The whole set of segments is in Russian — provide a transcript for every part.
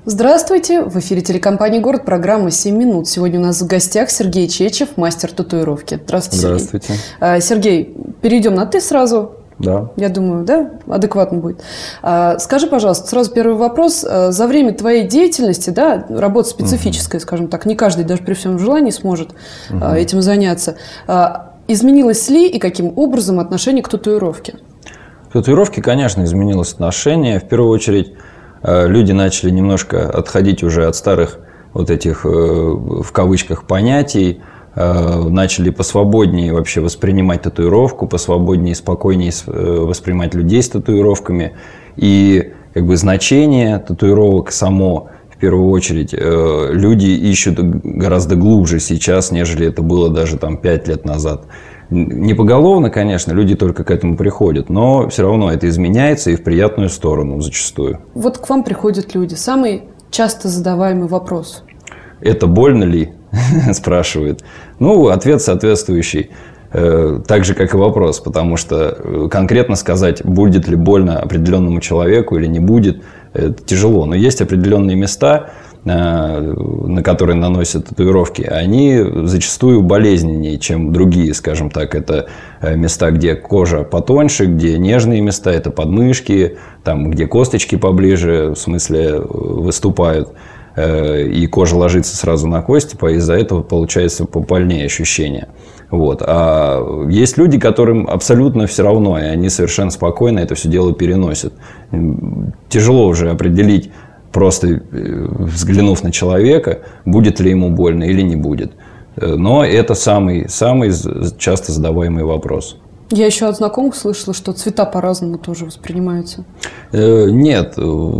Здравствуйте! В эфире телекомпании «Город», программа «7 минут». Сегодня у нас в гостях Сергей Чечев, мастер татуировки. Здравствуйте, Сергей. Здравствуйте. Сергей, перейдем на «ты» сразу. Да. Я думаю, да, адекватно будет. Скажи, пожалуйста, сразу первый вопрос. За время твоей деятельности, да, работа специфическая, скажем так, не каждый даже при всем желании сможет этим заняться. Изменилось ли и каким образом отношение к татуировке? К татуировке, конечно, изменилось отношение. В первую очередь, люди начали немножко отходить уже от старых вот этих, в кавычках, понятий, начали посвободнее вообще воспринимать татуировку, посвободнее и спокойнее воспринимать людей с татуировками. И как бы значение татуировок само, в первую очередь, люди ищут гораздо глубже сейчас, нежели это было даже там 5 лет назад. Не поголовно, конечно, люди только к этому приходят, но все равно это изменяется и в приятную сторону зачастую. Вот к вам приходят люди. Самый часто задаваемый вопрос. Это больно ли? Спрашивают. Ну, ответ соответствующий. Так же, как и вопрос, потому что конкретно сказать, будет ли больно определенному человеку или не будет, это тяжело. Но есть определенные места, на которые наносят татуировки, они зачастую болезненнее, чем другие, скажем так. Это места, где кожа потоньше, где нежные места, это подмышки, там, где косточки поближе, в смысле, выступают, и кожа ложится сразу на кости, из-за этого получается побольнее ощущение. Вот. А есть люди, которым абсолютно все равно, и они совершенно спокойно это все дело переносят. Тяжело уже определить, просто взглянув на человека, будет ли ему больно или не будет. Но это самый часто задаваемый вопрос. Я еще от знакомых слышала, что цвета по-разному тоже воспринимаются. Нет.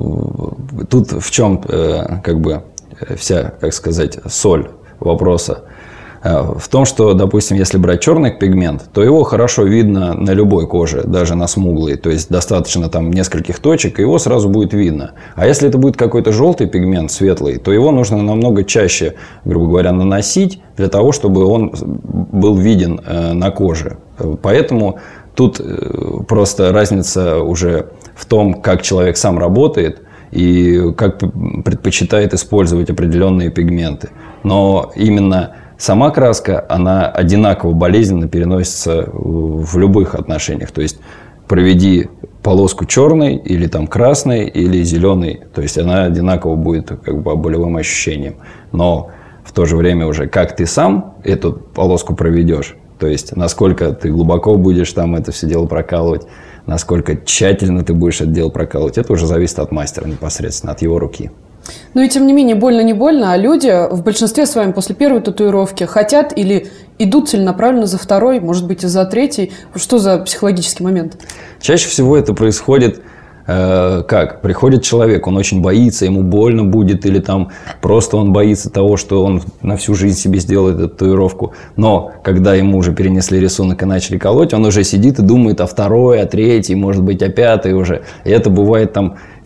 Тут в чем как бы вся, как сказать, соль вопроса. В том, что, допустим, если брать черный пигмент, то его хорошо видно на любой коже, даже на смуглой. То есть достаточно там нескольких точек, и его сразу будет видно. А если это будет какой-то желтый пигмент, светлый, то его нужно намного чаще, грубо говоря, наносить для того, чтобы он был виден на коже. Поэтому тут просто разница уже в том, как человек сам работает и как предпочитает использовать определенные пигменты. Но именно сама краска, она одинаково болезненно переносится в любых отношениях. То есть проведи полоску черной или там красной или зеленой, то есть она одинаково будет как бы по болевым ощущениям. Но в то же время уже как ты сам эту полоску проведешь, то есть насколько ты глубоко будешь там это все дело прокалывать, насколько тщательно ты будешь это дело прокалывать, это уже зависит от мастера непосредственно, от его руки. Ну и тем не менее, больно не больно, а люди в большинстве своем после первой татуировки хотят или идут целенаправленно за второй, может быть, и за третьей. Что за психологический момент? Чаще всего это происходит как? Приходит человек, он очень боится, ему больно будет, или там просто он боится того, что он на всю жизнь себе сделает эту татуировку. Но когда ему уже перенесли рисунок и начали колоть, он уже сидит и думает о второй, о третьей, может быть, о пятой уже. И это бывает там в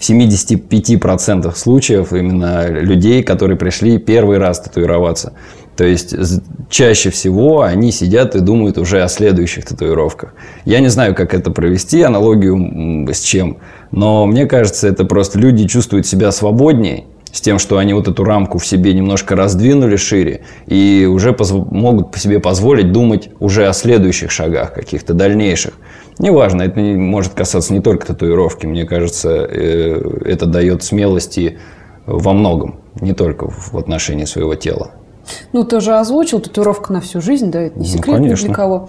75% случаев именно людей, которые пришли первый раз татуироваться. То есть чаще всего они сидят и думают уже о следующих татуировках. Я не знаю, как это провести, аналогию с чем, но мне кажется, это просто люди чувствуют себя свободнее с тем, что они вот эту рамку в себе немножко раздвинули шире и уже могут себе позволить думать уже о следующих шагах, каких-то дальнейших. Неважно, это может касаться не только татуировки, мне кажется, это дает смелости во многом, не только в отношении своего тела. Ну, ты же озвучил, татуировка на всю жизнь, да, это не секрет ни для кого.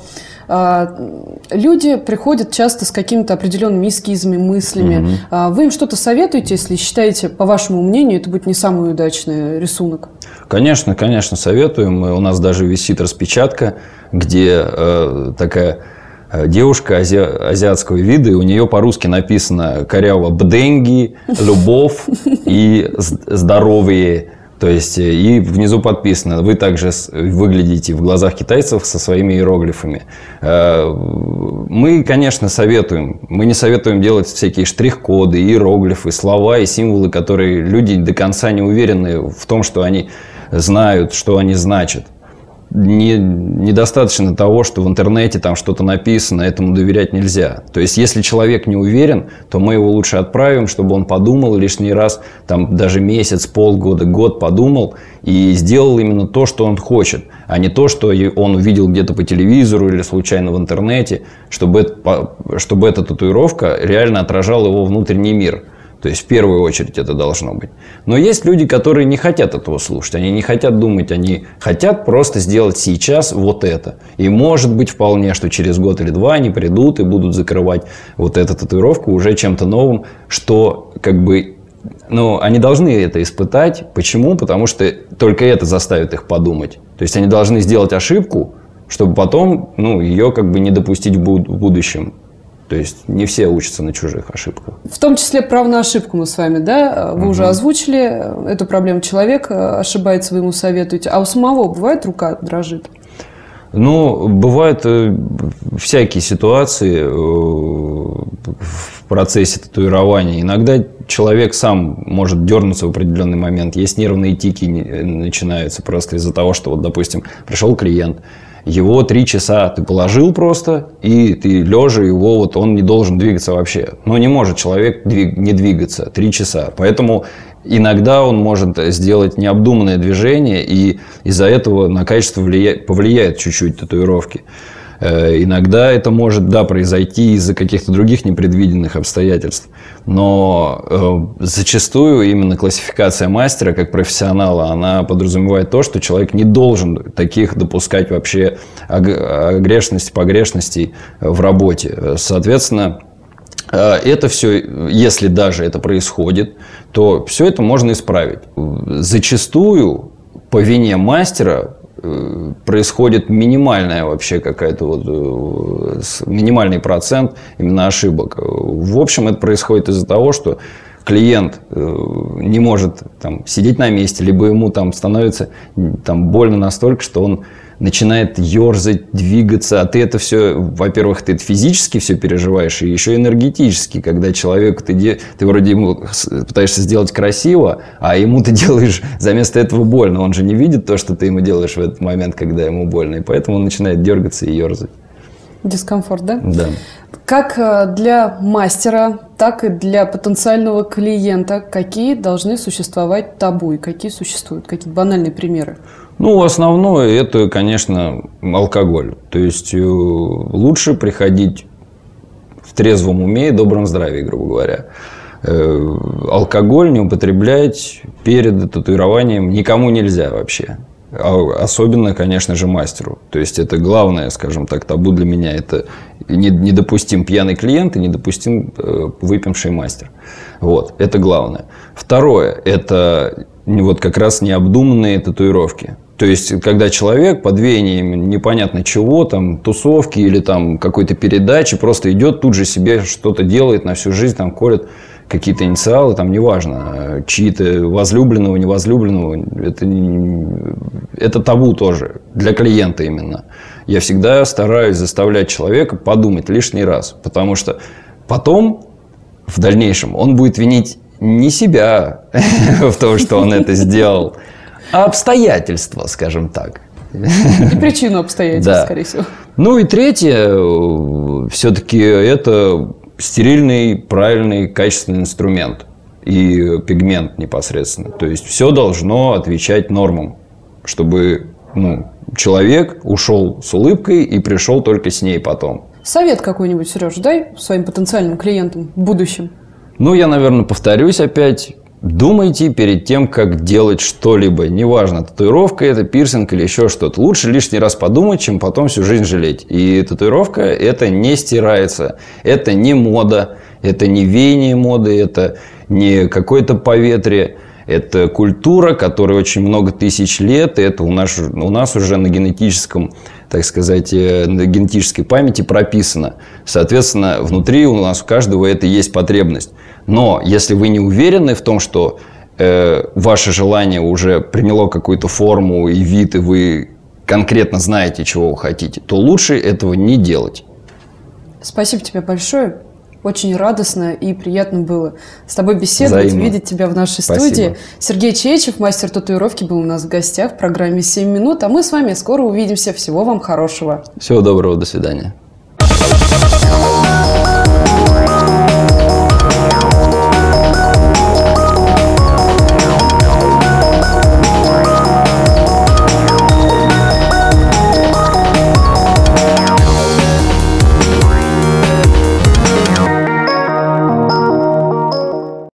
Люди приходят часто с какими-то определенными эскизами, мыслями. Вы им что-то советуете, если считаете, по вашему мнению, это будет не самый удачный рисунок? Конечно, конечно, советуем. У нас даже висит распечатка, где такая девушка азиатского вида, и у нее по-русски написано коряво «бденги», «любовь» и «здоровые». То есть, и внизу подписано, вы также выглядите в глазах китайцев со своими иероглифами. Мы, конечно, советуем. Мы не советуем делать всякие штрих-коды, иероглифы, слова и символы, которые люди до конца не уверены в том, что они знают, что они значат. недостаточно того, что в интернете там что-то написано, этому доверять нельзя. То есть, если человек не уверен, то мы его лучше отправим, чтобы он подумал лишний раз, там даже месяц, полгода, год подумал и сделал именно то, что он хочет, а не то, что он увидел где-то по телевизору или случайно в интернете, чтобы эта татуировка реально отражала его внутренний мир. То есть, в первую очередь это должно быть. Но есть люди, которые не хотят этого слушать, они не хотят думать, они хотят просто сделать сейчас вот это. И может быть вполне, что через год или два они придут и будут закрывать вот эту татуировку уже чем-то новым, что как бы, ну, они должны это испытать. Почему? Потому что только это заставит их подумать. То есть, они должны сделать ошибку, чтобы потом, ну, ее как бы не допустить в будущем. То есть, не все учатся на чужих ошибках. В том числе право на ошибку мы с вами, да? Вы уже озвучили эту проблему. Человек ошибается, вы ему советуете. А у самого бывает рука дрожит? Ну, бывают всякие ситуации в процессе татуирования. Иногда человек сам может дернуться в определенный момент. Есть нервные тики, начинаются просто из-за того, что, вот, допустим, пришел клиент, его 3 часа ты положил просто, и ты лежа его, вот он не должен двигаться вообще. Ну, не может человек не двигаться 3 часа. Поэтому иногда он может сделать необдуманное движение, и из-за этого на качество повлияет чуть-чуть татуировки. Иногда это может, да, произойти из-за каких-то других непредвиденных обстоятельств. Но зачастую именно классификация мастера как профессионала, она подразумевает то, что человек не должен таких допускать вообще погрешностей в работе. Соответственно, это все, если даже это происходит, то все это можно исправить. Зачастую по вине мастера происходит минимальная вообще какая-то вот минимальный процент именно ошибок. В общем, это происходит из-за того, что клиент не может там сидеть на месте, либо ему там становится там больно настолько, что он начинает ерзать, двигаться, а ты это все, во-первых, ты это физически все переживаешь, и еще энергетически, когда человек, ты вроде ему пытаешься сделать красиво, а ему ты делаешь вместо этого больно. Он же не видит то, что ты ему делаешь в этот момент, когда ему больно, и поэтому он начинает дергаться и ерзать. Дискомфорт, да? Да. Как для мастера, так и для потенциального клиента, какие должны существовать табу и какие существуют? Какие банальные примеры? Ну, основное это, конечно, алкоголь. То есть, лучше приходить в трезвом уме и добром здравии, грубо говоря. Алкоголь не употреблять перед татуированием никому нельзя вообще. Особенно, конечно же, мастеру. То есть, это главное, скажем так, табу для меня. Это недопустим пьяный клиент и недопустим выпивший мастер. Вот, это главное. Второе, это вот как раз необдуманные татуировки. То есть, когда человек под веянием непонятно чего, там, тусовки или там какой-то передачи, просто идет, тут же себе что-то делает на всю жизнь, там, колет какие-то инициалы, там, неважно, чьи-то возлюбленного, невозлюбленного, это табу тоже, для клиента именно. Я всегда стараюсь заставлять человека подумать лишний раз, потому что потом, в дальнейшем, он будет винить не себя в том, что он это сделал, а обстоятельства, скажем так. И причину обстоятельств, да. Скорее всего. Ну и третье, все-таки это стерильный, правильный, качественный инструмент и пигмент непосредственно. То есть, все должно отвечать нормам, чтобы человек ушел с улыбкой и пришел только с ней потом. Совет какой-нибудь, Сереж, дай своим потенциальным клиентам в будущем. Ну, я, наверное, повторюсь опять. Думайте перед тем, как делать что-либо. Неважно, татуировка это, пирсинг или еще что-то. Лучше лишний раз подумать, чем потом всю жизнь жалеть. И татуировка это не стирается. Это не мода, это не веяние моды, это не какое-то поветрие. Это культура, которой очень много тысяч лет. И это у нас уже на генетическом, так сказать, на генетической памяти прописано. Соответственно, внутри у нас у каждого это есть потребность. Но если вы не уверены в том, что ваше желание уже приняло какую-то форму и вид, и вы конкретно знаете, чего вы хотите, то лучше этого не делать. Спасибо тебе большое. Очень радостно и приятно было с тобой беседовать, видеть тебя в нашей студии. Сергей Чечев, мастер татуировки, был у нас в гостях в программе «7 минут». А мы с вами скоро увидимся. Всего вам хорошего. Всего доброго, до свидания.